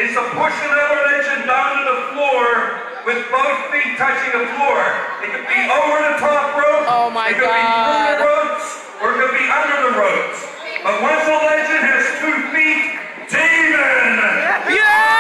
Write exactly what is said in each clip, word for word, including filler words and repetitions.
is to push another legend down to the floor with both feet touching the floor. It could be over the top rope, oh my it could God. be through the ropes, or it could be under the ropes. But once a legend has two feet, Demon! Yeah!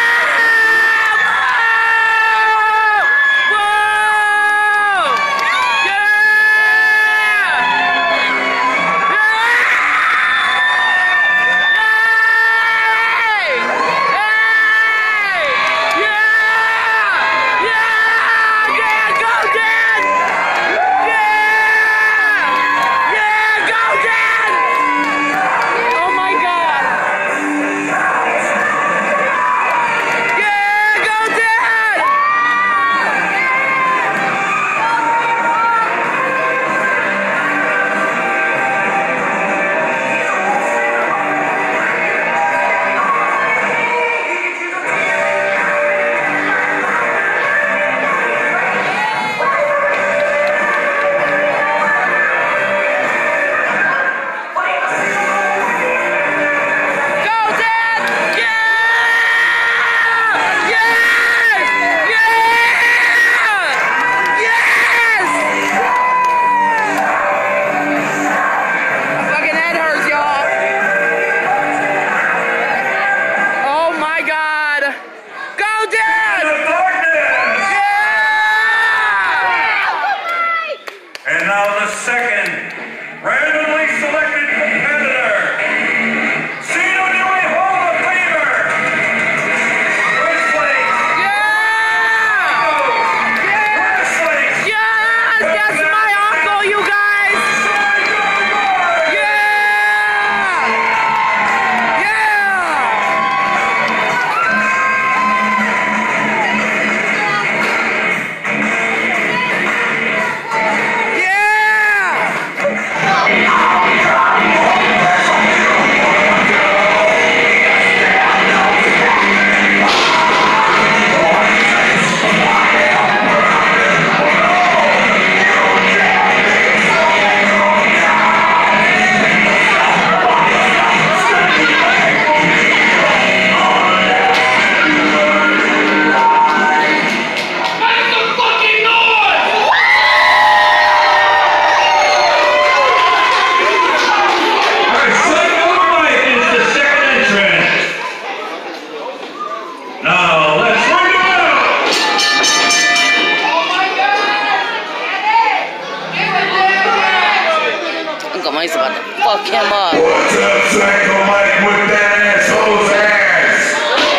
Mike's about to fuck him up. What's up, Psycho Mike with that asshole's ass?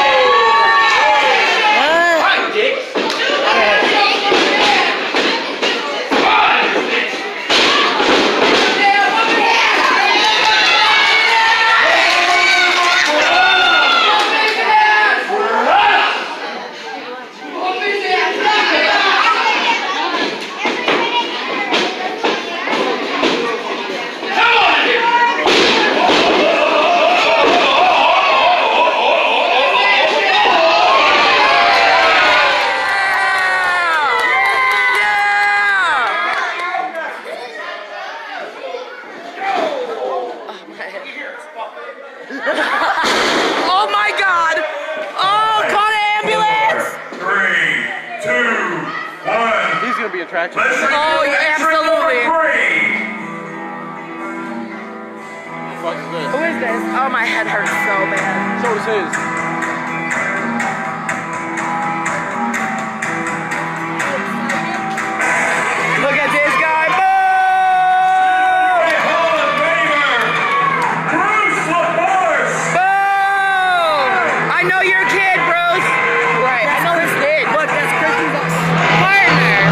What? Dick. Oh my God! Oh, call an ambulance! Three, two, one. He's gonna be attracted. Oh, yeah, absolutely. What's this? Who is this? Oh, my head hurts so bad. So is his. Look at this guy. I know your kid, Bruce. Right, I know his kid. Look, that's Christian's partner.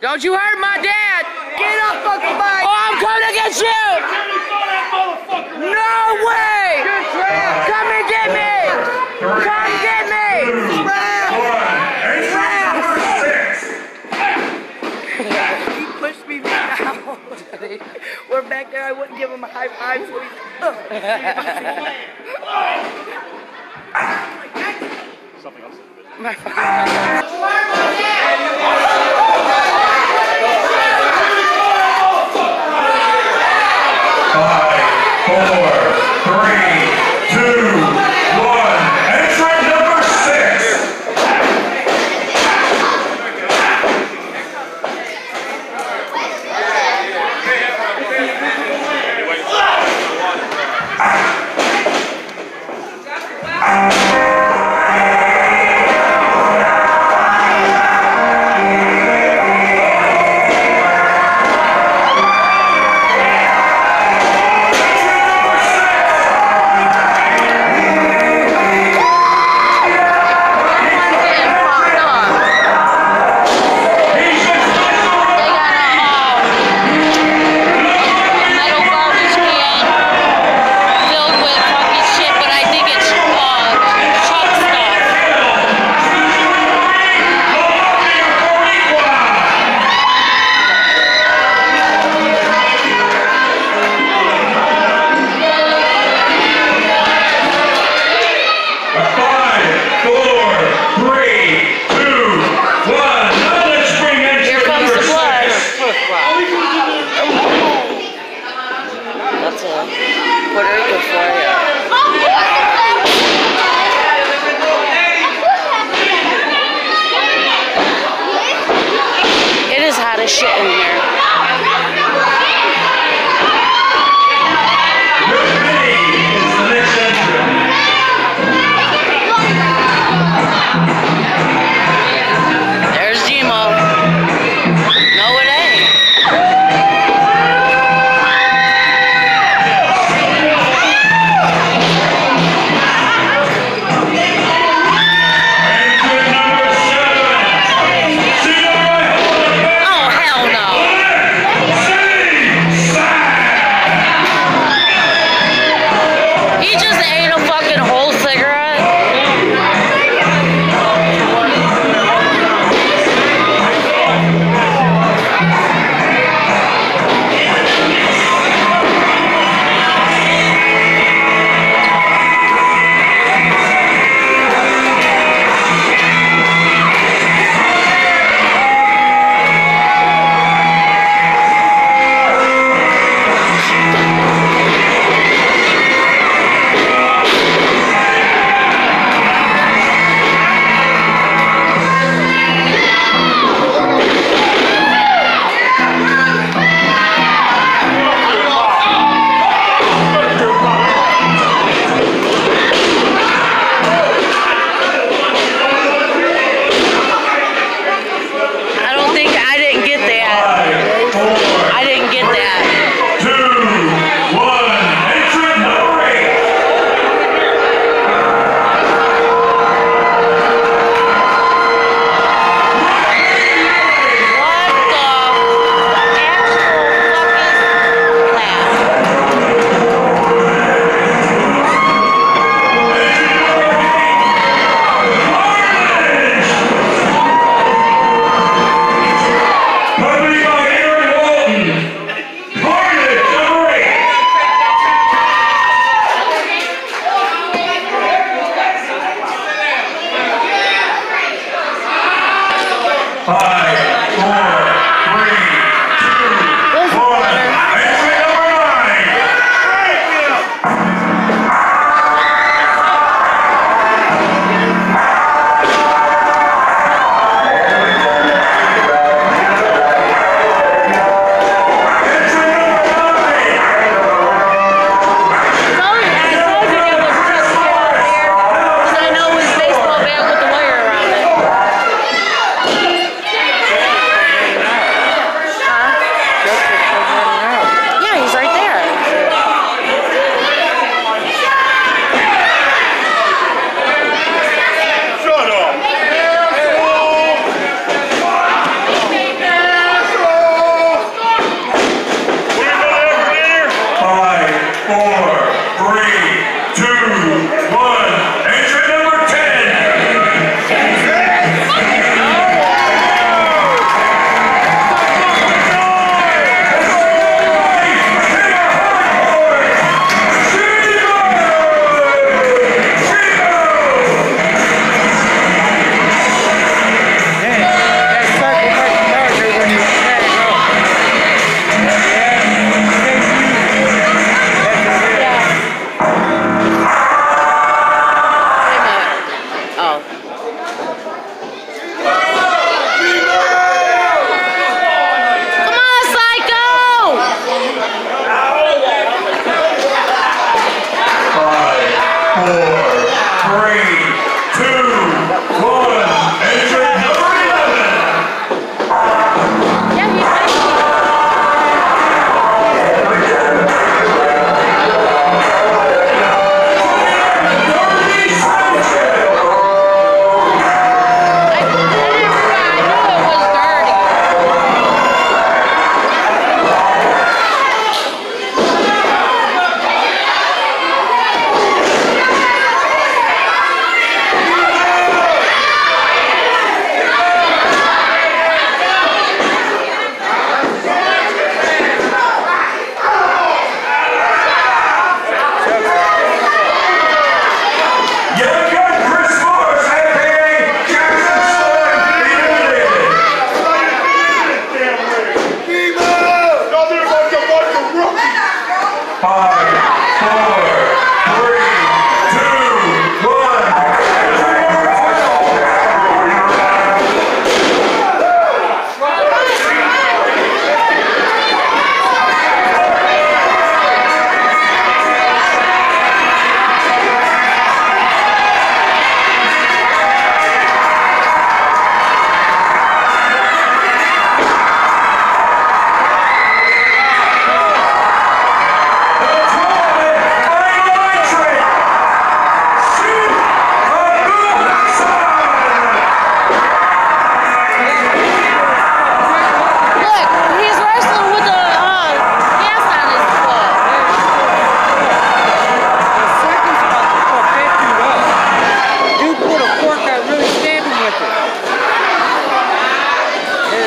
Don't you hurt my dad! Get up, fucking bike! Oh, I'm coming to get you! No way! Come and get me! Come get me! He pushed me down. We're back there. I wouldn't give him a high five, so he's Something else. my fucking Five, four, three, two, one. Entrant number six. Puerto Rico for you. It is hot as shit in here. There's Gmo. No, it ain't. Oh, hell no.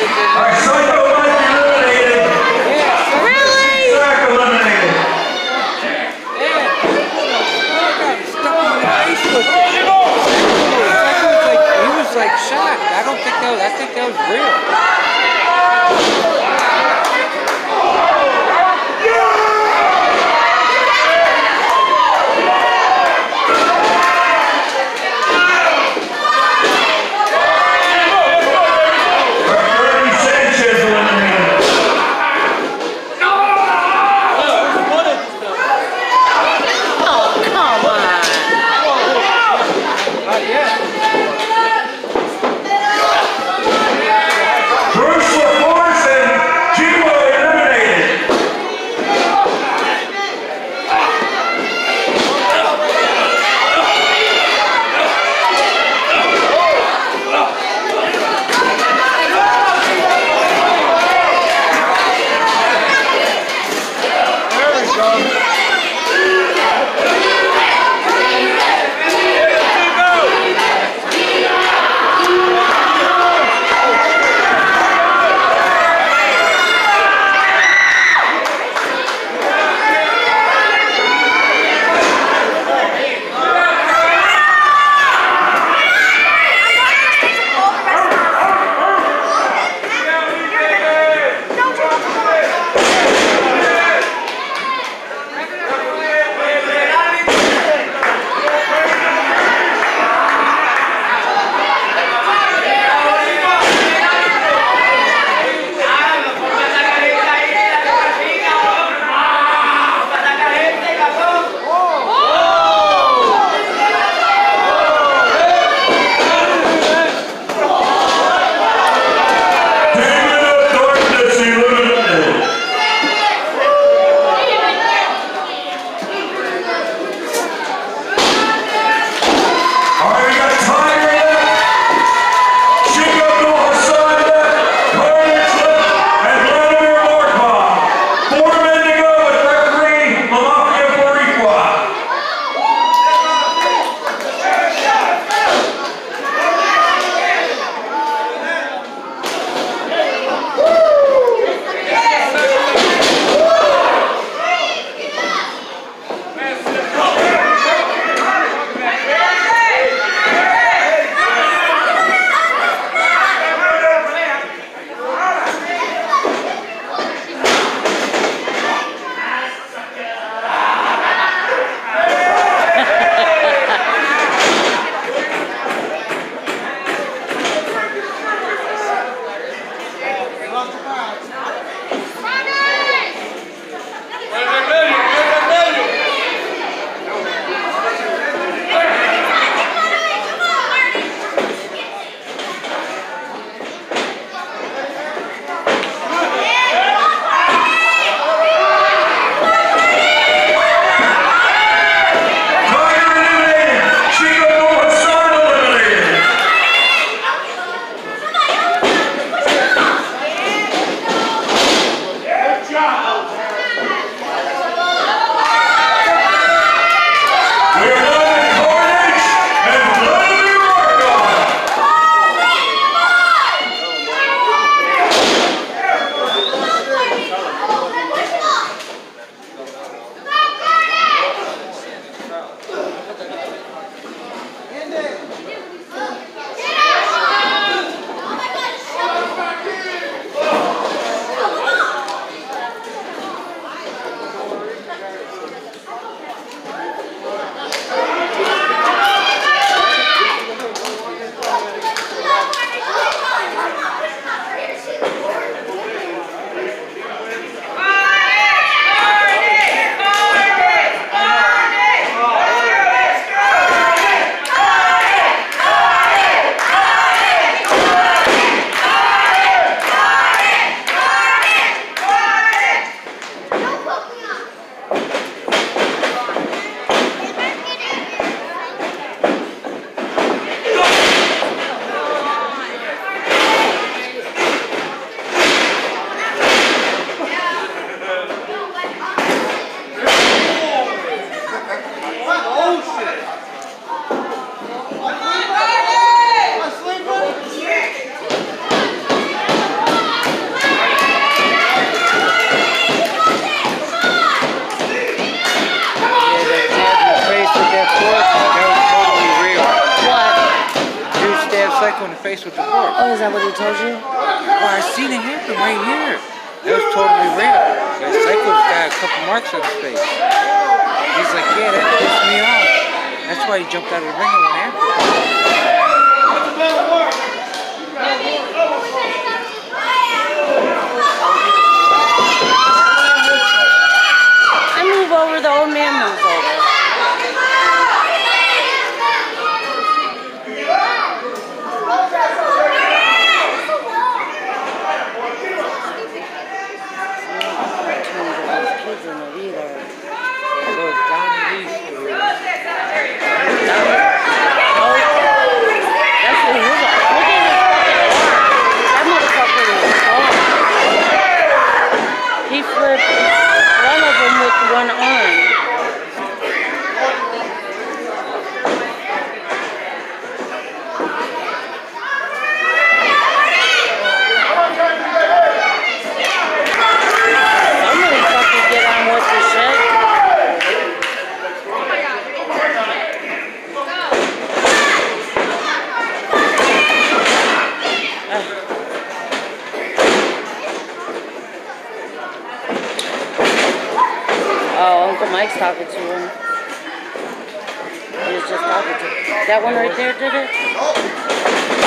Alright, Psycho was eliminated. Really? Stark eliminated. He was like shocked. I don't think that was, I think that was real. Oh, come on. face with the fork. Oh, is that what he told you? Well, I seen it happen right here. That was totally real. That Psycho's got a couple marks on his face. He's like, yeah, that pissed me off. That's why he jumped out of the ring and went after him. I move over, the old man moves over. He flipped one of them with one arm. Somebody fucking get on with the shit. Oh, Uncle Mike's talking to him. He was just talking to him. That one right there did it?